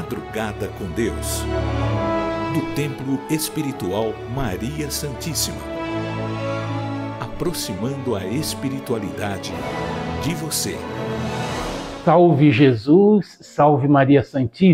Madrugada com Deus, do Templo Espiritual Maria Santíssima, aproximando a espiritualidade de você. Salve Jesus, salve Maria Santíssima.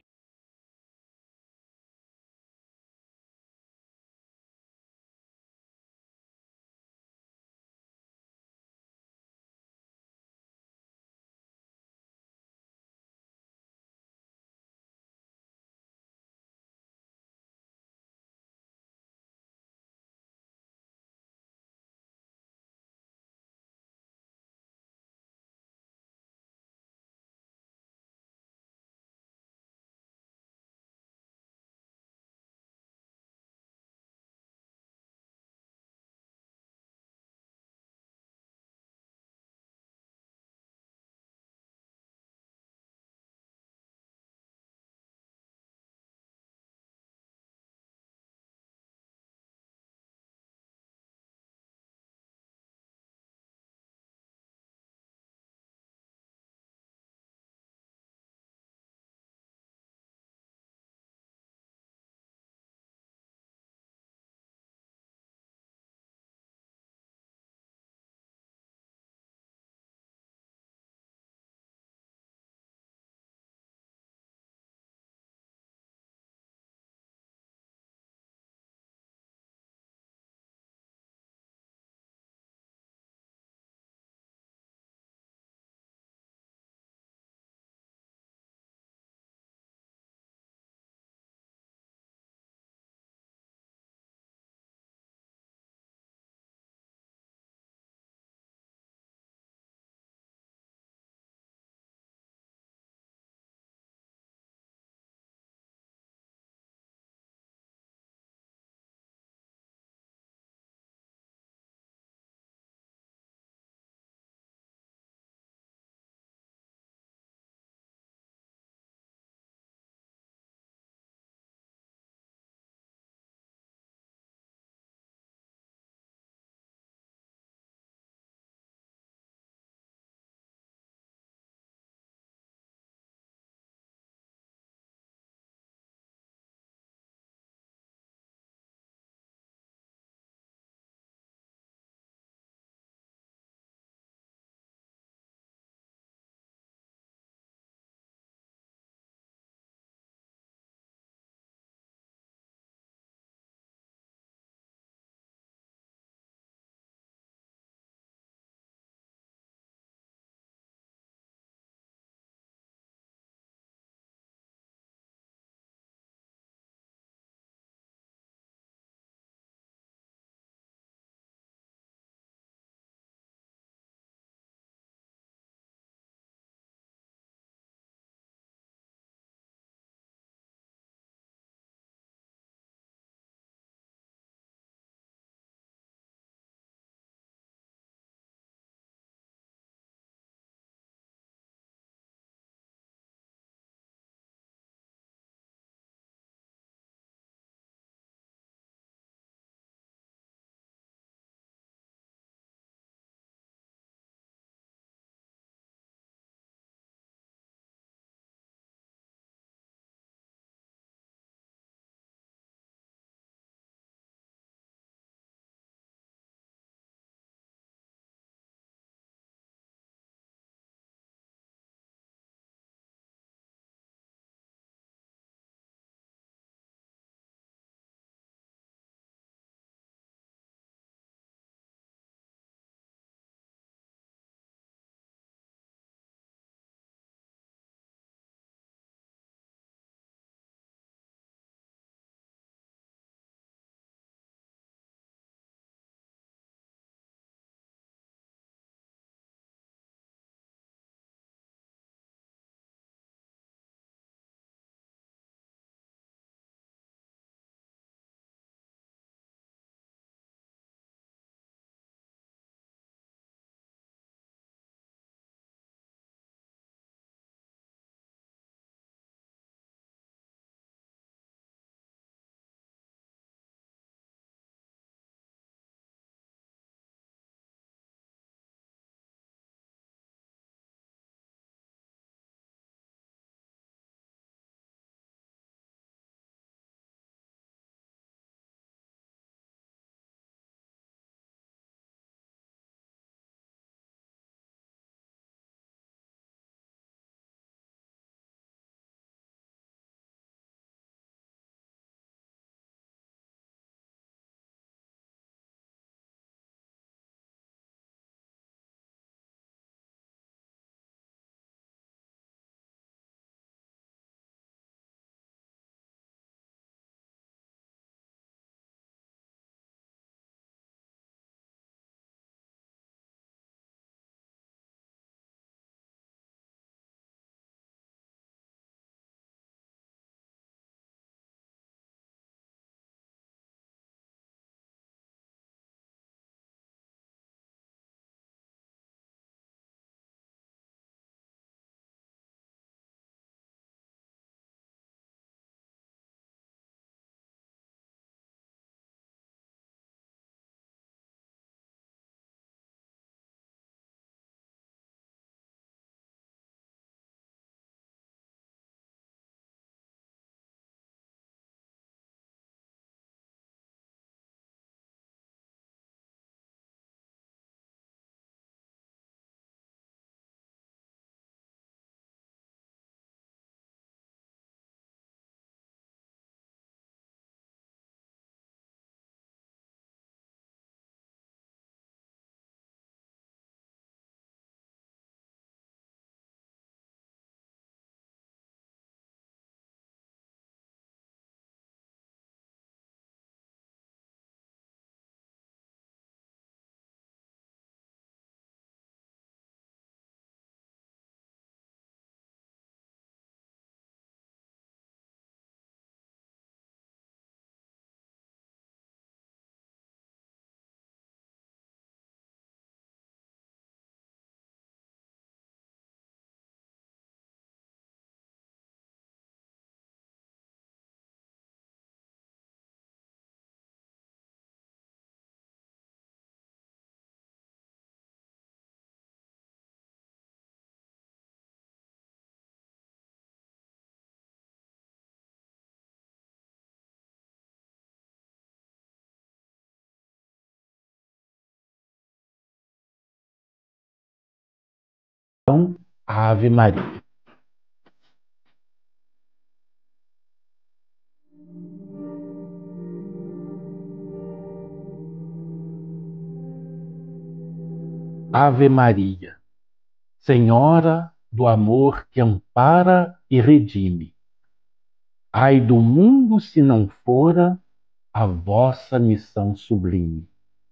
Ave Maria. Ave Maria, Senhora do amor que ampara e redime. Ai do mundo se não fora a vossa missão sublime.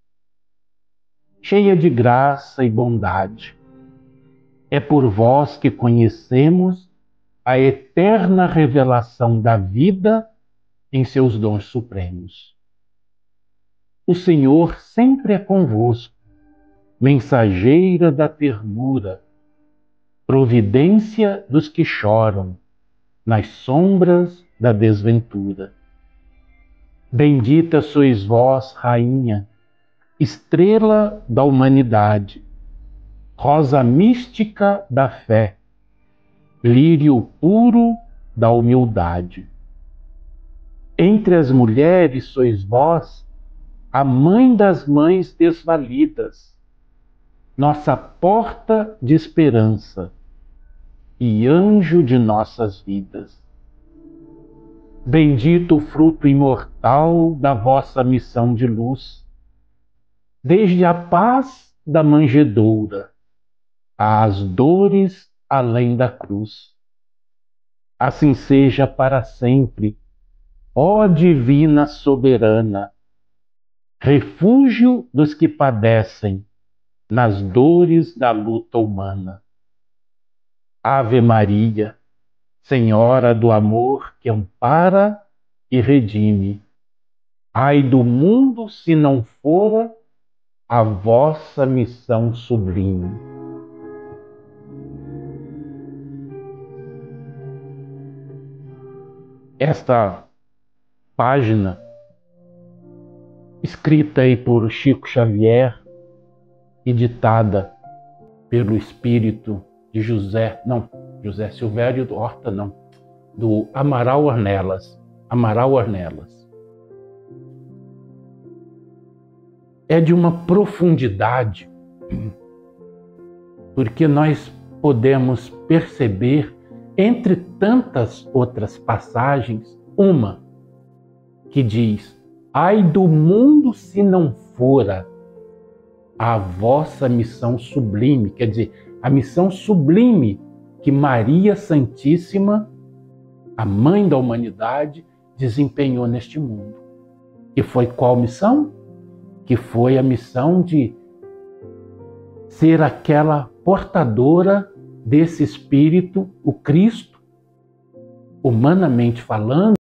Cheia de graça e bondade, é por vós que conhecemos a eterna revelação da vida em seus dons supremos. O Senhor sempre é convosco, mensageira da ternura, providência dos que choram nas sombras da desventura. Bendita sois vós, Rainha, estrela da humanidade, rosa mística da fé, lírio puro da humildade. Entre as mulheres sois vós a mãe das mães desvalidas, nossa porta de esperança e anjo de nossas vidas. Bendito o fruto imortal da vossa missão de luz, desde a paz da manjedoura às dores além da cruz. Assim seja para sempre, ó Divina Soberana, refúgio dos que padecem nas dores da luta humana. Ave Maria, Senhora do amor que ampara e redime. Ai do mundo se não fora a vossa missão sublime. Esta página, escrita aí por Chico Xavier e ditada pelo espírito de José Silvério Horta, do Amaral Ornelas. É de uma profundidade, porque nós podemos perceber, entre tantas outras passagens, uma que diz: ai do mundo se não fora a vossa missão sublime, quer dizer, a missão sublime que Maria Santíssima, a mãe da humanidade, desempenhou neste mundo. E foi qual missão? Que foi a missão de ser aquela portadora desse Espírito, o Cristo, humanamente falando,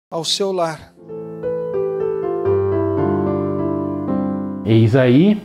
ao seu lar. Eis aí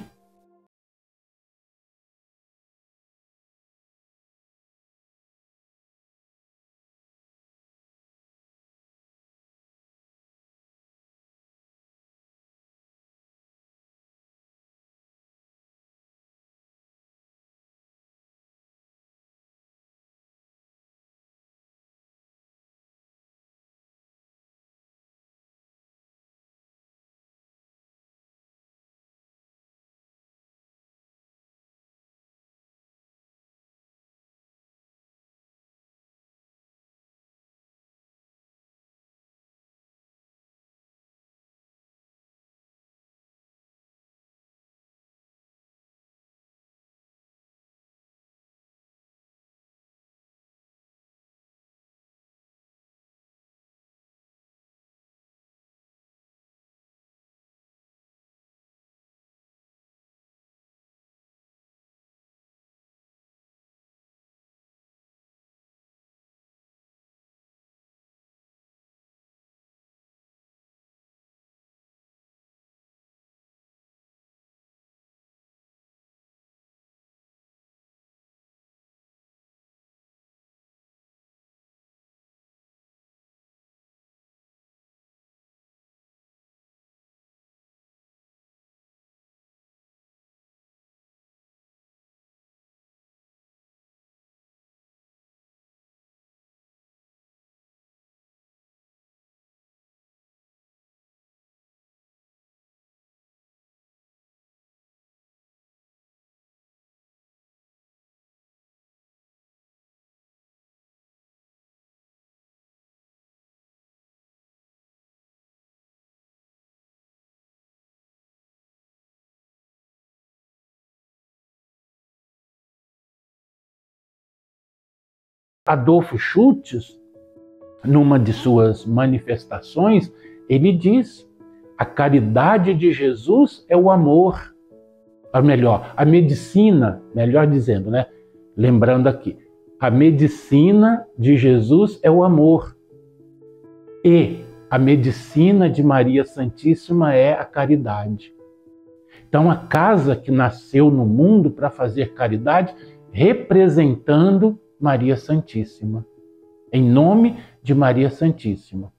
Adolfo Schultz, numa de suas manifestações, ele diz: a caridade de Jesus é o amor. Ou melhor, a medicina, melhor dizendo, né? Lembrando aqui, a medicina de Jesus é o amor. E a medicina de Maria Santíssima é a caridade. Então, a casa que nasceu no mundo para fazer caridade, representando Maria Santíssima, em nome de Maria Santíssima.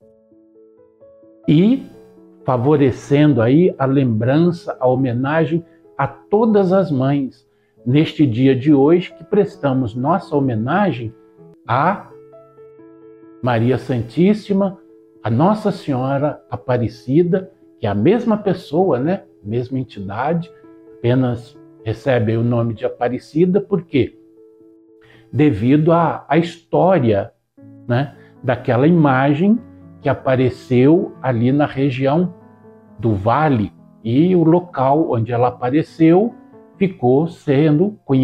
E favorecendo aí a lembrança, a homenagem a todas as mães, neste dia de hoje que prestamos nossa homenagem a Maria Santíssima, a Nossa Senhora Aparecida, que é a mesma pessoa, né? Mesma entidade, apenas recebe o nome de Aparecida, por quê? Devido à história, né, daquela imagem que apareceu ali na região do Vale, e o local onde ela apareceu ficou sendo conhecido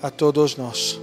a todos nós.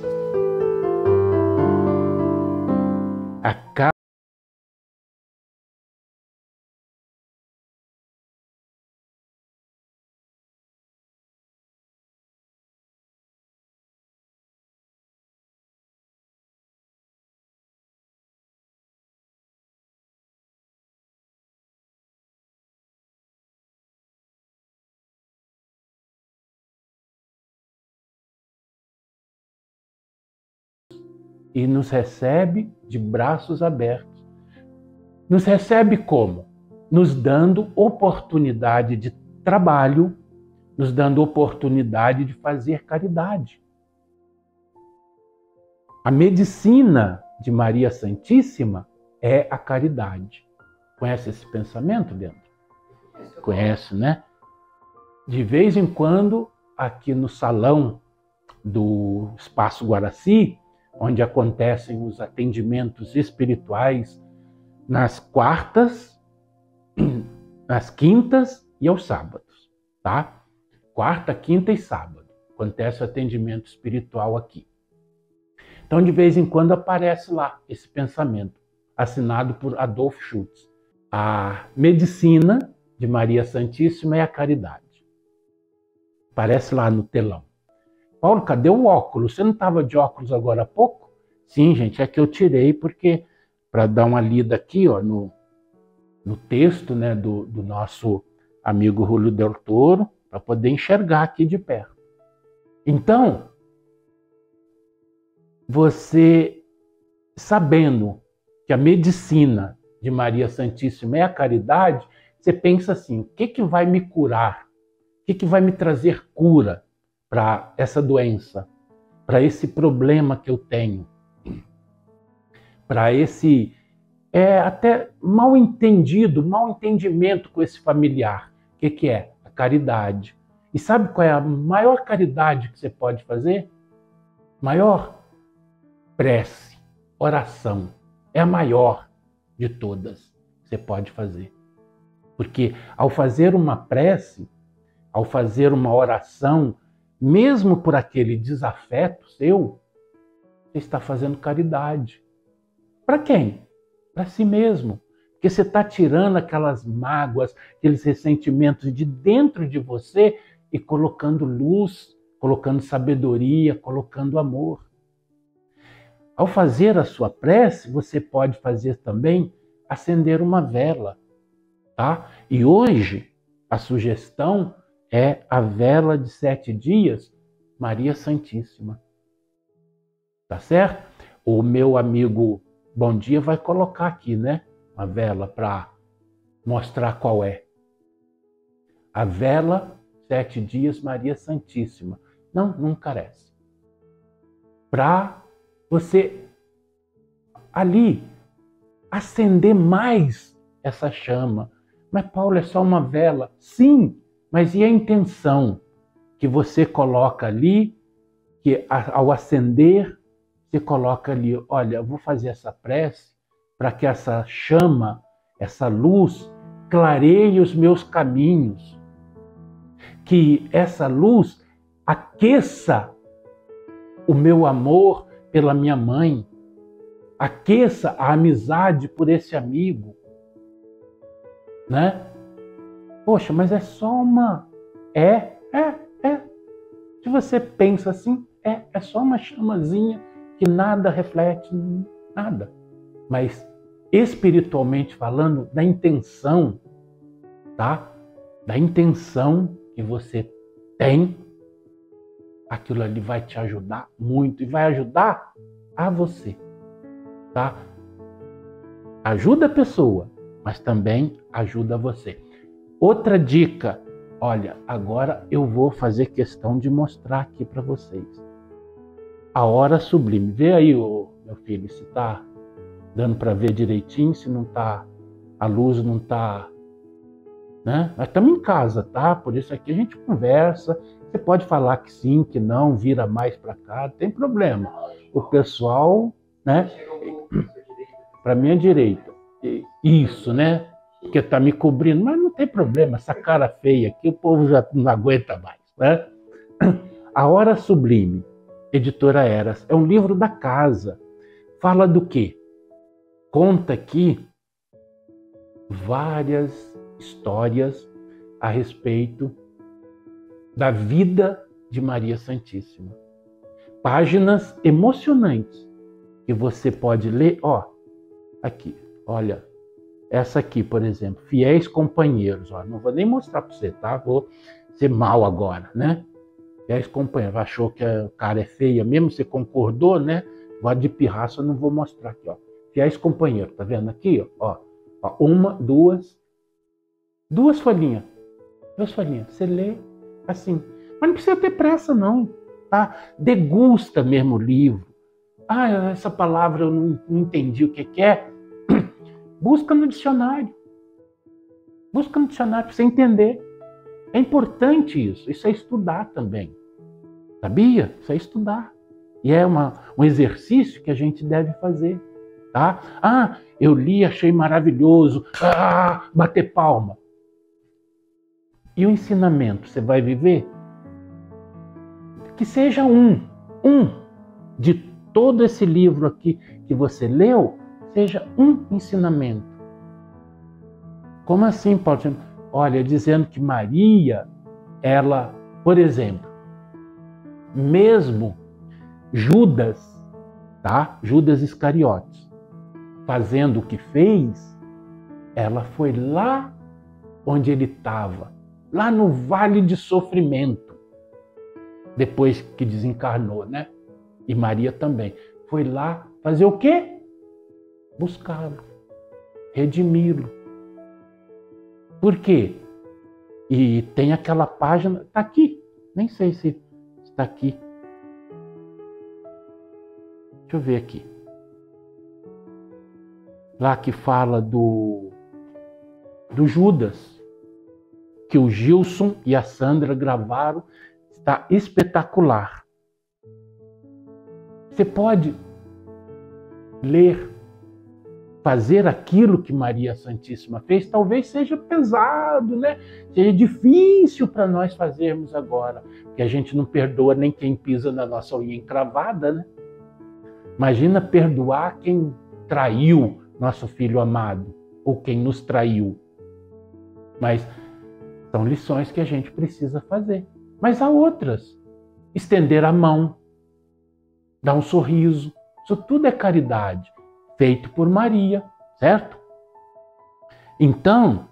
E nos recebe de braços abertos. Nos recebe como? Nos dando oportunidade de trabalho, nos dando oportunidade de fazer caridade. A medicina de Maria Santíssima é a caridade. Conhece esse pensamento, Leandro? Conhece, né? De vez em quando, aqui no salão do Espaço Guaraci, onde acontecem os atendimentos espirituais nas quartas, nas quintas e aos sábados, tá? Quarta, quinta e sábado acontece o atendimento espiritual aqui. Então, de vez em quando aparece lá esse pensamento, assinado por Adolf Schutz. A medicina de Maria Santíssima é a caridade. Aparece lá no telão. Paulo, cadê o óculos? Você não estava de óculos agora há pouco? Sim, gente, é que eu tirei porque, para dar uma lida aqui ó, no texto, né, do nosso amigo Julio Del Toro, para poder enxergar aqui de perto. Então, você sabendo que a medicina de Maria Santíssima é a caridade, você pensa assim, o que vai me curar? O que vai me trazer cura para essa doença, para esse problema que eu tenho, para esse até mal entendimento com esse familiar. O que é? A caridade. E sabe qual é a maior caridade que você pode fazer? Maior? Prece, oração. É a maior de todas que você pode fazer. Porque ao fazer uma prece, ao fazer uma oração, mesmo por aquele desafeto seu, você está fazendo caridade. Para quem? Para si mesmo. Porque você está tirando aquelas mágoas, aqueles ressentimentos de dentro de você e colocando luz, colocando sabedoria, colocando amor. Ao fazer a sua prece, você pode fazer também acender uma vela, tá? E hoje a sugestão é a vela de 7 dias, Maria Santíssima. Tá certo? O meu amigo Bom Dia vai colocar aqui, né? Uma vela para mostrar qual é. A vela 7 dias, Maria Santíssima. Não carece. Para você ali acender mais essa chama. Mas, Paulo, é só uma vela? Sim, mas e a intenção que você coloca ali, que ao acender, você coloca ali, olha, eu vou fazer essa prece para que essa chama, essa luz, clareie os meus caminhos. Que essa luz aqueça o meu amor pela minha mãe, aqueça a amizade por esse amigo, né? Poxa, mas é só uma... Se você pensa assim, é só uma chamazinha que nada reflete, nada. Mas espiritualmente falando, da intenção, tá? Da intenção que você tem, aquilo ali vai te ajudar muito e vai ajudar a você, tá? Ajuda a pessoa, mas também ajuda você. Outra dica, olha, agora eu vou fazer questão de mostrar aqui para vocês. A hora sublime. Vê aí, meu filho, se tá dando para ver direitinho, se não tá, a luz não tá, né? Nós estamos em casa, tá? Por isso aqui a gente conversa. Você pode falar que sim, que não, vira mais para cá, não tem problema. O pessoal, né? Para minha direita. Isso, né? Porque tá me cobrindo, mas não tem problema, essa cara feia aqui o povo já não aguenta mais, né? A hora sublime. Editora Eras. É um livro da casa. Fala do quê? Conta aqui várias histórias a respeito da vida de Maria Santíssima. Páginas emocionantes que você pode ler. Ó, aqui, olha, essa aqui, por exemplo, Fiéis Companheiros. Ó, não vou nem mostrar para você, tá? Vou ser mal agora, né? Fiéis Companheiros. Achou que o cara é feia mesmo? Você concordou, né? Gosto de pirraça, eu não vou mostrar aqui, ó. Fiéis Companheiros, tá vendo aqui? Ó, uma, duas folhinhas. Duas folhinhas. Você lê assim. Mas não precisa ter pressa, não. Tá? Degusta mesmo o livro. Ah, essa palavra eu não entendi o que é. Busca no dicionário. Busca no dicionário para você entender. É importante isso. Isso é estudar também. Sabia? Isso é estudar. E é um exercício que a gente deve fazer. Tá? Ah, eu li, achei maravilhoso. Ah, bater palma. E o ensinamento, você vai viver? Que seja um de todo esse livro aqui que você leu, seja um ensinamento. Como assim, Paulo? Olha, dizendo que Maria, ela, por exemplo, mesmo Judas, tá? Judas Iscariotes, fazendo o que fez, ela foi lá onde ele estava, lá no vale de sofrimento, depois que desencarnou, né? E Maria também. Foi lá fazer o quê? Buscá-lo, redimi-lo. Por quê? E tem aquela página, está aqui, nem sei se está aqui. Deixa eu ver aqui. Lá que fala do Judas, que o Gilson e a Sandra gravaram, está espetacular. Você pode ler, fazer aquilo que Maria Santíssima fez. Talvez seja pesado, né? Seja difícil para nós fazermos agora, porque a gente não perdoa nem quem pisa na nossa unha encravada, né? Imagina perdoar quem traiu nosso filho amado, ou quem nos traiu. Mas são lições que a gente precisa fazer. Mas há outras. Estender a mão, dar um sorriso. Isso tudo é caridade, feito por Maria, certo? Então,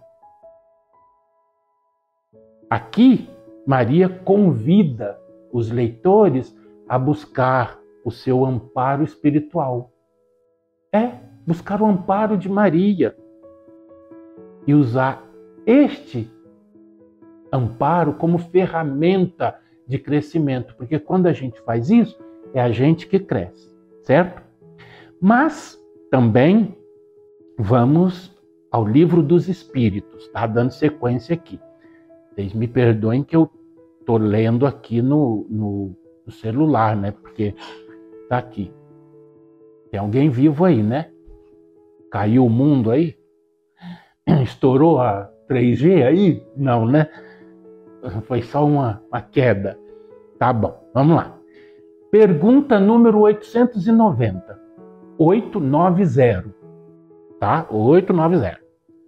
aqui, Maria convida os leitores a buscar o seu amparo espiritual. Buscar o amparo de Maria e usar este amparo como ferramenta de crescimento, porque quando a gente faz isso, é a gente que cresce, certo? Mas também vamos ao Livro dos Espíritos, tá? Dando sequência aqui. Vocês me perdoem que eu tô lendo aqui no celular, né? Porque tá aqui. Tem alguém vivo aí, né? Caiu o mundo aí? Estourou a 3G aí? Não, né? Foi só uma queda. Tá bom, vamos lá. Pergunta número 890. 890. Tá? 890.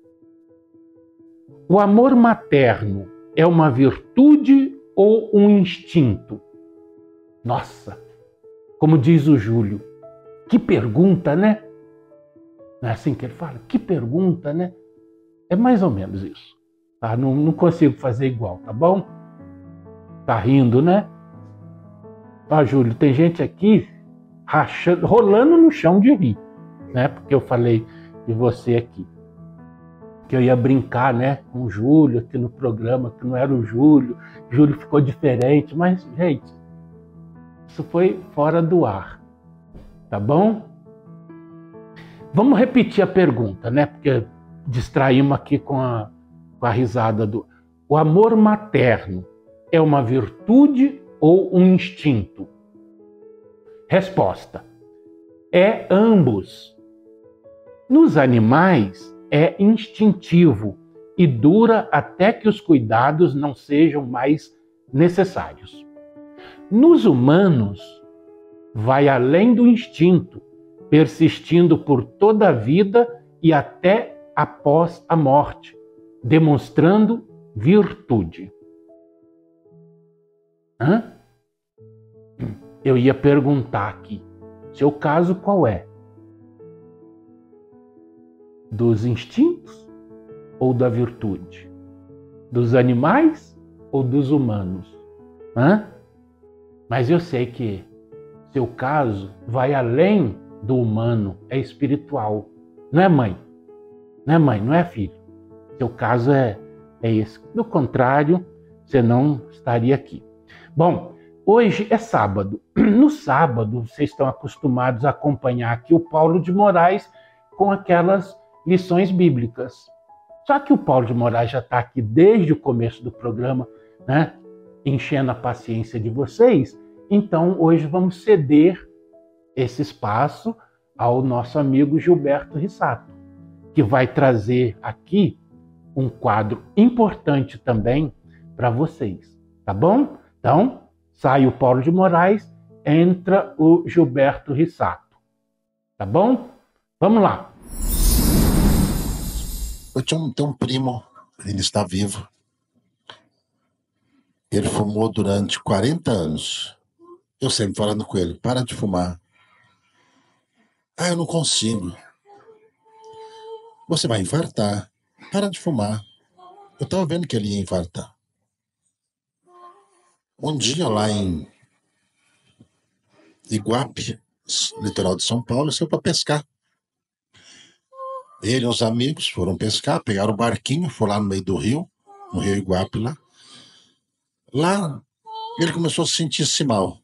O amor materno é uma virtude ou um instinto? Nossa, como diz o Júlio, que pergunta, né? Não é assim que ele fala? Que pergunta, né? É mais ou menos isso. Tá? Não consigo fazer igual, tá bom? Tá rindo, né? Ó, Júlio, tem gente aqui rachando, rolando no chão de rir, né? Porque eu falei de você aqui. Que eu ia brincar, né? Com o Júlio aqui no programa, que não era o Júlio. O Júlio ficou diferente, mas, gente, isso foi fora do ar. Tá bom? Vamos repetir a pergunta, né? Porque distraímos aqui com a risada do... O amor materno é uma virtude ou um instinto? Resposta: é ambos. Nos animais é instintivo e dura até que os cuidados não sejam mais necessários. Nos humanos vai além do instinto, persistindo por toda a vida e até após a morte, demonstrando virtude. Eu ia perguntar aqui, seu caso qual é? Dos instintos ou da virtude? Dos animais ou dos humanos? Mas eu sei que seu caso vai além do humano, é espiritual. Não é mãe? Não é mãe, não é filho. Seu caso é esse. Do contrário, você não estaria aqui. Bom, hoje é sábado. No sábado, vocês estão acostumados a acompanhar aqui o Paulo de Moraes com aquelas lições bíblicas. Só que o Paulo de Moraes já está aqui desde o começo do programa, né? Enchendo a paciência de vocês. Então, hoje vamos ceder esse espaço ao nosso amigo Gilberto Rissato, que vai trazer aqui um quadro importante também para vocês, tá bom? Então, sai o Paulo de Moraes, entra o Gilberto Rissato, tá bom? Vamos lá. Eu tenho um primo, ele está vivo. Ele fumou durante 40 anos. Eu sempre falando com ele, para de fumar. Eu não consigo. Você vai infartar. Para de fumar. Eu estava vendo que ele ia infartar. Um dia lá em Iguape, litoral de São Paulo, saiu para pescar. Ele e os amigos foram pescar, pegaram o barquinho, foram lá no meio do rio, no rio Iguape lá. Lá ele começou a sentir-se mal.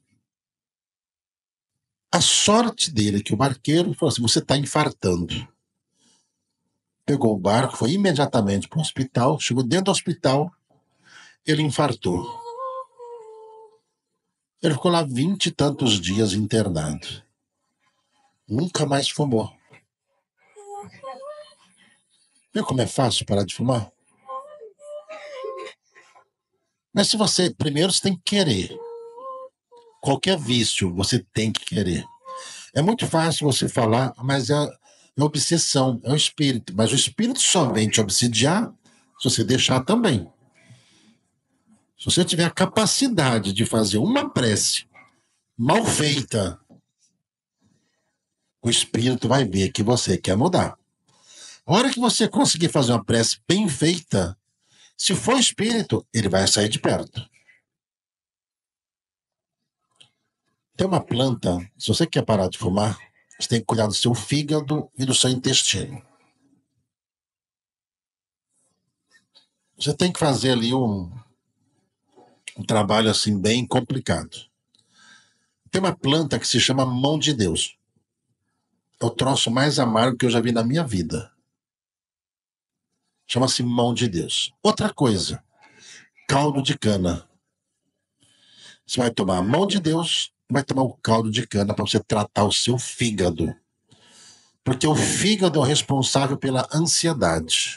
A sorte dele é que o barqueiro falou assim, você está infartando. Pegou o barco, foi imediatamente para o hospital, chegou dentro do hospital, ele infartou. Ele ficou lá 20 e tantos dias internado. Nunca mais fumou. Viu como é fácil parar de fumar? Mas se você, primeiro você tem que querer. Qualquer vício você tem que querer. É muito fácil você falar, mas é obsessão, é o espírito. Mas o espírito só vem te obsidiar se você deixar também. Se você tiver a capacidade de fazer uma prece mal feita, o espírito vai ver que você quer mudar. A hora que você conseguir fazer uma prece bem feita, se for espírito, ele vai sair de perto. Tem uma planta, se você quer parar de fumar, você tem que cuidar do seu fígado e do seu intestino. Você tem que fazer ali um trabalho assim bem complicado. Tem uma planta que se chama mão de Deus. É o troço mais amargo que eu já vi na minha vida. Chama-se mão de Deus. Outra coisa, caldo de cana. Você vai tomar a mão de Deus, vai tomar o caldo de cana para você tratar o seu fígado. Porque o fígado é o responsável pela ansiedade.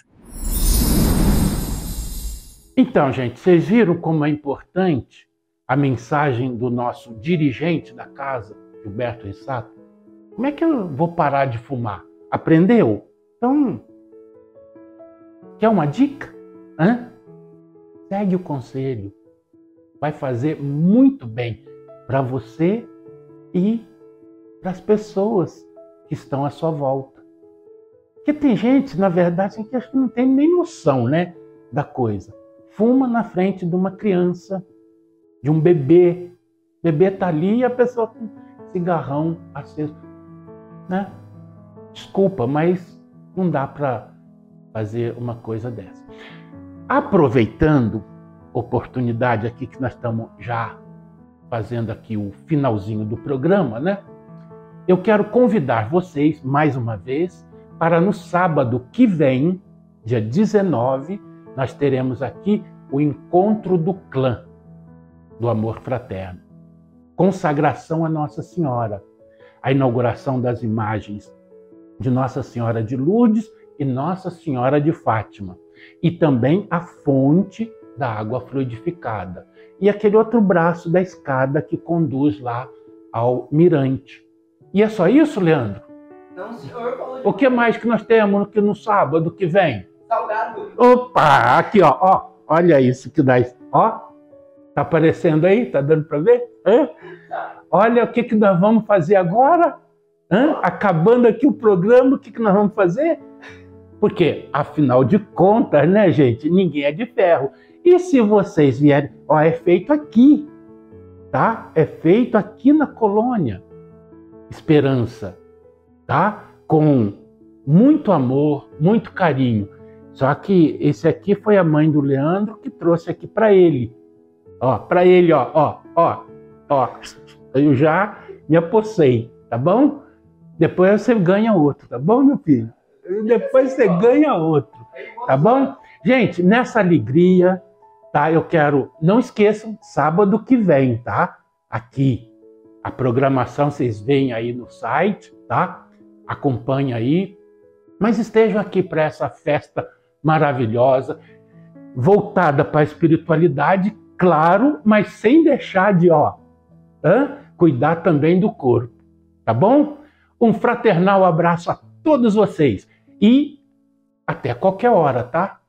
Então, gente, vocês viram como é importante a mensagem do nosso dirigente da casa, Gilberto Rissato? Como é que eu vou parar de fumar? Aprendeu? Então, quer uma dica? Segue o conselho. Vai fazer muito bem para você e para as pessoas que estão à sua volta. Porque tem gente, na verdade, que acho que não tem nem noção, né, da coisa. Fuma na frente de uma criança, de um bebê. O bebê está ali e a pessoa com cigarrão aceso. Né? Desculpa, mas não dá para fazer uma coisa dessa. Aproveitando a oportunidade aqui que nós estamos já fazendo aqui o finalzinho do programa, né? Eu quero convidar vocês, mais uma vez, para no sábado que vem, dia 19, nós teremos aqui o encontro do clã do amor fraterno. Consagração a Nossa Senhora. A inauguração das imagens de Nossa Senhora de Lourdes e Nossa Senhora de Fátima. E também a fonte da água fluidificada. E aquele outro braço da escada que conduz lá ao mirante. E é só isso, Leandro? Não, senhor. O que mais que nós temos no sábado que vem? Salgado. Opa, aqui, ó, olha isso que dá. Ó, tá aparecendo aí? Tá dando para ver? Hã? Olha o que nós vamos fazer agora. Hã? Acabando aqui o programa, o que nós vamos fazer? Porque, afinal de contas, né, gente? Ninguém é de ferro. E se vocês vierem... Ó, é feito aqui, tá? É feito aqui na colônia Esperança, tá? Com muito amor, muito carinho. Só que esse aqui foi a mãe do Leandro que trouxe aqui para ele. Ó, para ele, ó. Eu já me apossei, tá bom? Depois você ganha outro, tá bom, meu filho? Depois você ganha outro, tá bom? Gente, nessa alegria, tá? Eu quero... Não esqueçam, sábado que vem, tá? Aqui. A programação vocês veem aí no site, tá? Acompanhe aí. Mas estejam aqui para essa festa maravilhosa, voltada para a espiritualidade, claro, mas sem deixar de, cuidar também do corpo, tá bom? Um fraternal abraço a todos vocês e até qualquer hora, tá?